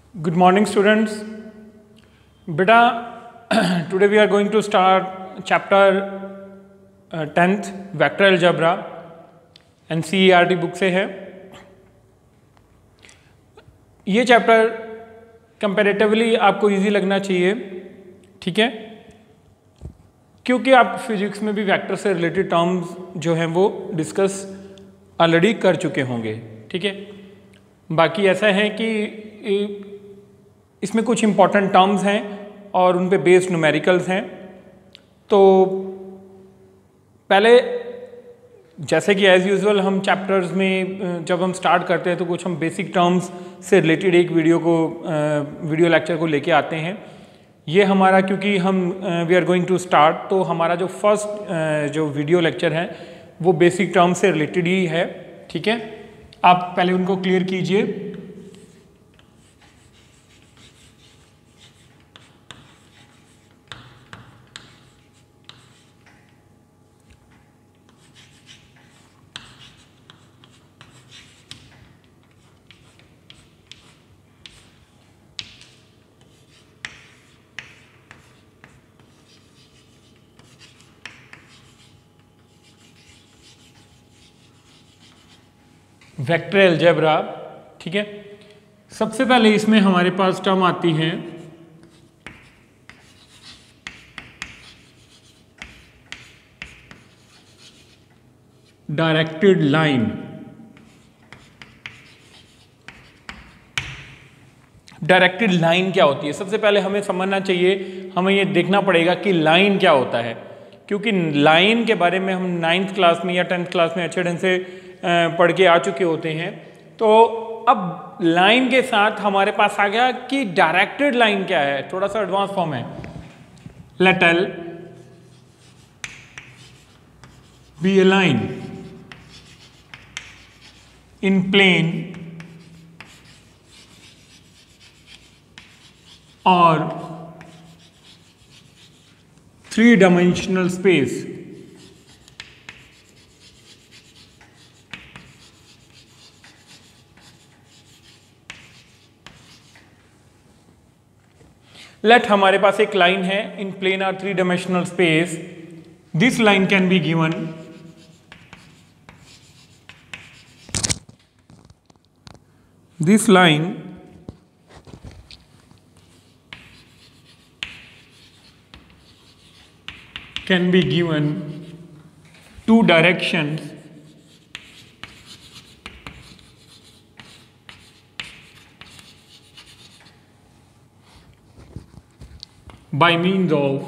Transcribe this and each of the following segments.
Good morning, students. Beta, today we are going to start chapter 10th vector algebra NCERT book से है। ये chapter comparatively आपको easy लगना चाहिए, ठीक है, क्योंकि आप फिजिक्स में भी वेक्टर से रिलेटेड टर्म्स जो हैं वो डिस्कस ऑलरेडी कर चुके होंगे, ठीक है। बाकी ऐसा है कि इसमें कुछ इम्पॉर्टेंट टर्म्स हैं और उन पे बेस्ड न्यूमेरिकल्स हैं। तो पहले जैसे कि एज़ यूजुअल हम चैप्टर्स में जब हम स्टार्ट करते हैं तो कुछ हम बेसिक टर्म्स से रिलेटेड एक वीडियो लेक्चर को लेके आते हैं। ये हमारा क्योंकि हम we are going to start, तो हमारा जो फर्स्ट जो वीडियो लेक्चर है वो बेसिक टर्म्स से रिलेटेड ही है, ठीक है। आप पहले उनको क्लियर कीजिए। वेक्टर अलजेब्रा, ठीक है। सबसे पहले इसमें हमारे पास टर्म आती है डायरेक्टेड लाइन। डायरेक्टेड लाइन क्या होती है? सबसे पहले हमें समझना चाहिए, हमें ये देखना पड़ेगा कि लाइन क्या होता है, क्योंकि लाइन के बारे में हम 9th क्लास में या 10th क्लास में अच्छे ढंग से पढ़ के आ चुके होते हैं। तो अब लाइन के साथ हमारे पास आ गया कि डायरेक्टेड लाइन क्या है, थोड़ा सा एडवांस फॉर्म है। Let L B A line in plane और 3-dimensional space। लेट हमारे पास एक लाइन है इन प्लेन और 3-dimensional स्पेस। This line can be given this line can be given 2 directions by means of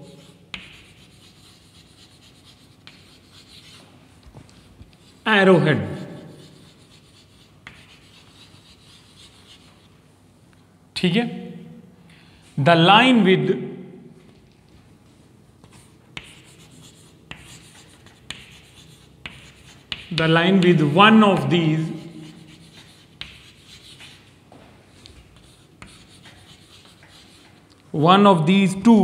arrowhead। ठीक है। The line with one of these two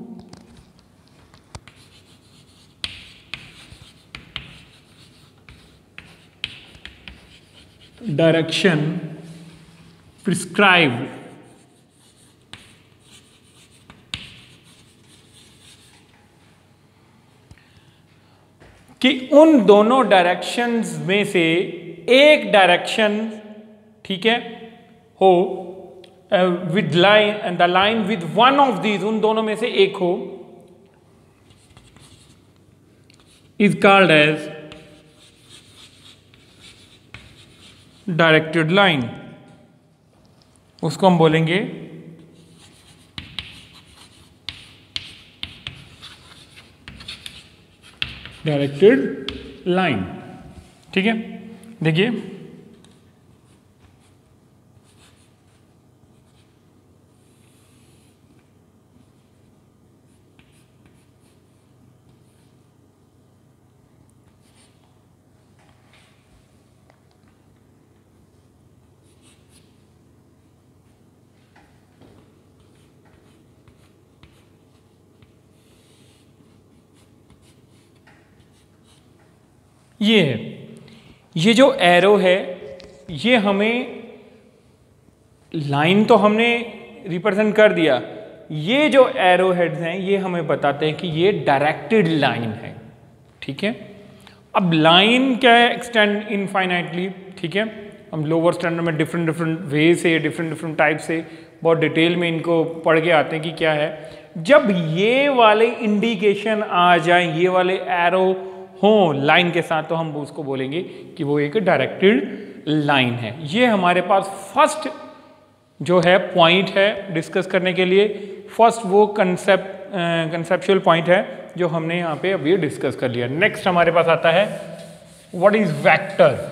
direction prescribed कि उन दोनों डायरेक्शंस में से एक डायरेक्शन, ठीक है, हो with line and the line with one of these, उन दोनों में से एक हो, is called as directed line. उसको हम बोलेंगे डायरेक्टेड लाइन, ठीक है। देखिए ये है, ये जो एरो है ये हमें लाइन तो हमने रिप्रेजेंट कर दिया, ये जो एरो हेड्स हैं ये हमें बताते हैं कि ये डायरेक्टेड लाइन है। ठीक है, अब लाइन क्या है, एक्सटेंड इनफाइनाइटली। ठीक है, हम लोअर स्टैंडर्ड में डिफरेंट डिफरेंट वे से, डिफरेंट टाइप से बहुत डिटेल में इनको पढ़ के आते हैं कि क्या है। जब ये वाले इंडिकेशन आ जाए, ये वाले एरो हो लाइन के साथ, तो हम उसको बोलेंगे कि वो एक डायरेक्टेड लाइन है। ये हमारे पास फर्स्ट जो है पॉइंट है डिस्कस करने के लिए, फर्स्ट वो कंसेप्चुअल पॉइंट है जो हमने यहाँ पे अभी डिस्कस कर लिया। नेक्स्ट हमारे पास आता है what is vector.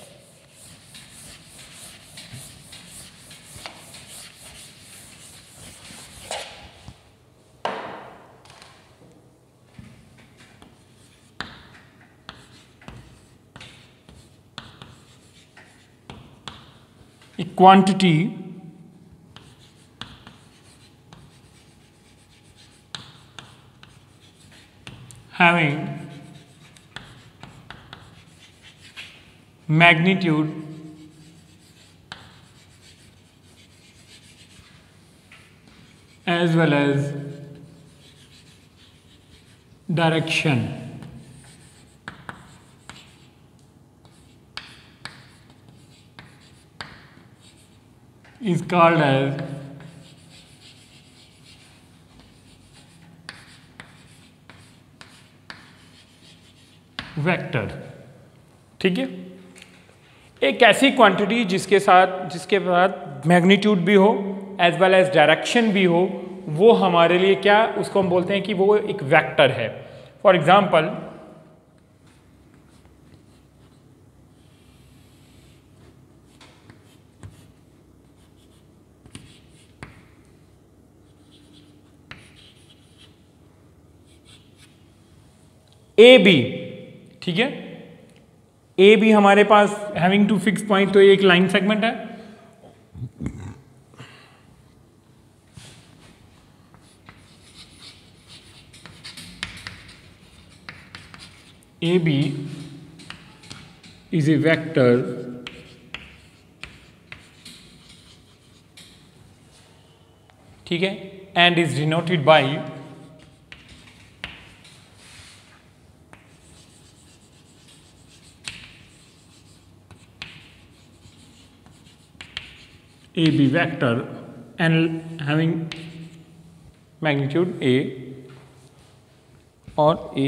A quantity having magnitude as well as direction is called as vector. ठीक है, एक ऐसी क्वांटिटी जिसके साथ मैग्नीट्यूड भी हो एज वेल एज डायरेक्शन भी हो, वो हमारे लिए क्या, उसको हम बोलते हैं कि वो एक वेक्टर है। For example A B. ठीक है, ए बी हमारे पास हैविंग टू फिक्स पॉइंट, तो एक लाइन सेगमेंट है। A B is a vector ठीक है, and is denoted by AB vector and having magnitude A और A।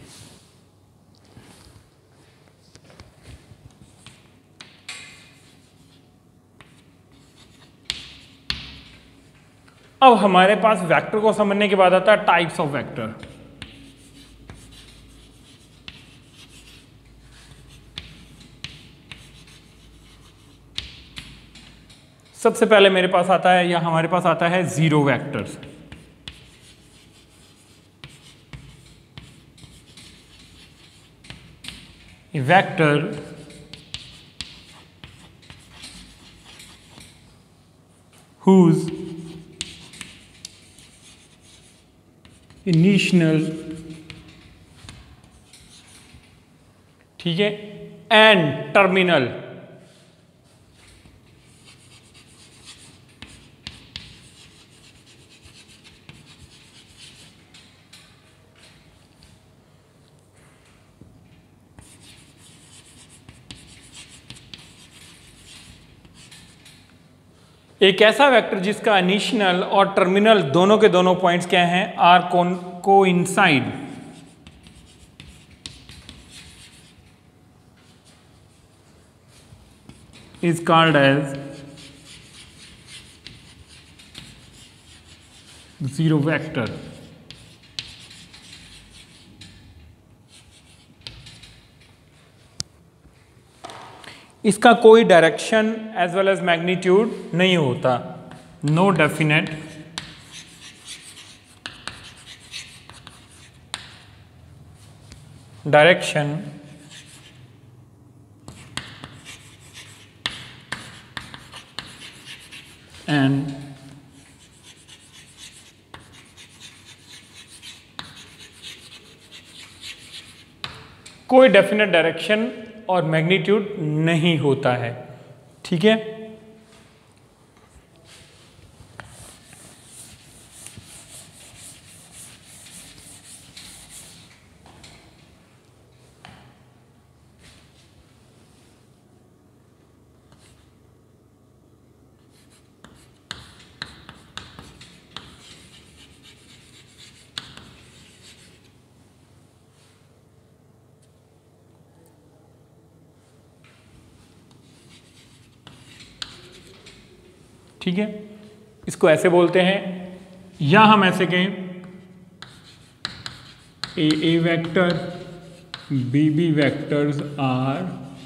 अब हमारे पास वेक्टर को समझने के बाद आता है टाइप्स ऑफ वेक्टर। सबसे पहले मेरे पास आता है, या हमारे पास आता है zero vectors. Vector whose initial ठीक है एंड टर्मिनल एक ऐसा वेक्टर जिसका इनिशियल और टर्मिनल दोनों के दोनों पॉइंट्स क्या हैं, are coincide is called as zero vector। इसका कोई direction as well as magnitude नहीं होता, नो डेफिनेट डायरेक्शन एंड कोई डेफिनेट डायरेक्शन और मैग्नीट्यूड नहीं होता है। ठीक है, ठीक है, इसको ऐसे बोलते हैं, या हम ऐसे कहें A vector B vectors are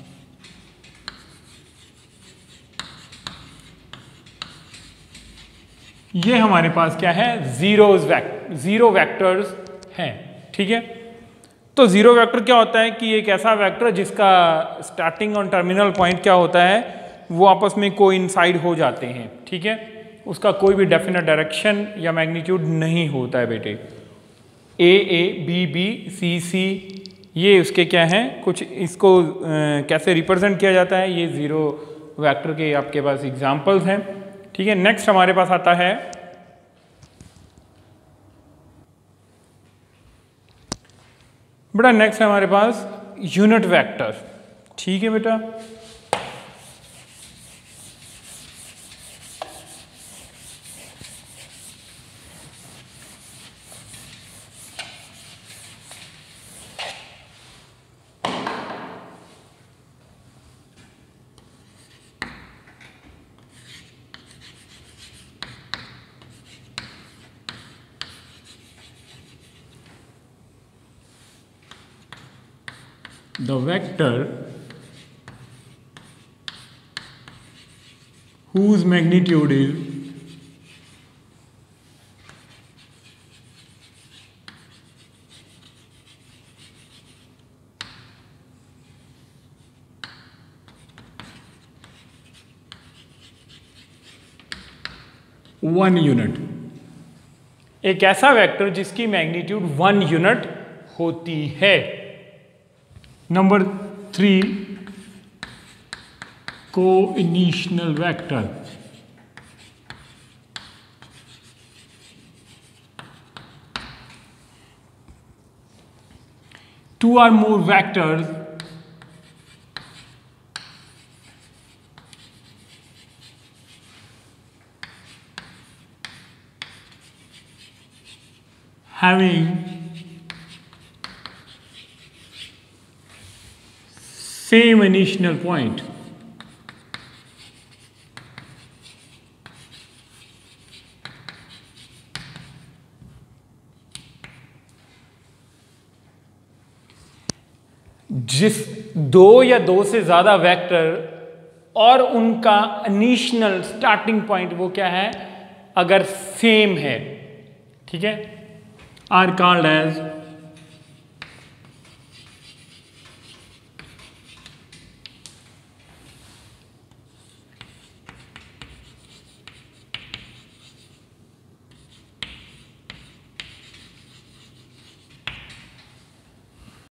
ये हमारे पास क्या है, जीरो वेक्टर्स हैं। ठीक है, तो जीरो वेक्टर क्या होता है कि एक ऐसा वेक्टर जिसका स्टार्टिंग और टर्मिनल पॉइंट क्या होता है, वो आपस में कोइंसाइड हो जाते हैं। ठीक है, उसका कोई भी डेफिनेट डायरेक्शन या मैग्नीट्यूड नहीं होता है बेटे। ए बी बी सी ये उसके क्या हैं, कुछ इसको कैसे रिप्रेजेंट किया जाता है, ये जीरो वेक्टर के आपके पास एग्जांपल्स हैं। ठीक है, नेक्स्ट हमारे पास आता है बेटा, नेक्स्ट है हमारे पास यूनिट वेक्टर। ठीक है बेटा, the vector whose magnitude is one unit, एक ऐसा वेक्टर जिसकी मैग्नीट्यूड 1 यूनिट होती है। Number 3 coinitial vector. Two or more vectors having same initial point जिस दो या दो से ज्यादा वेक्टर और उनका इनिशियल स्टार्टिंग पॉइंट वो क्या है, अगर सेम है, ठीक है, आर कॉल्ड एज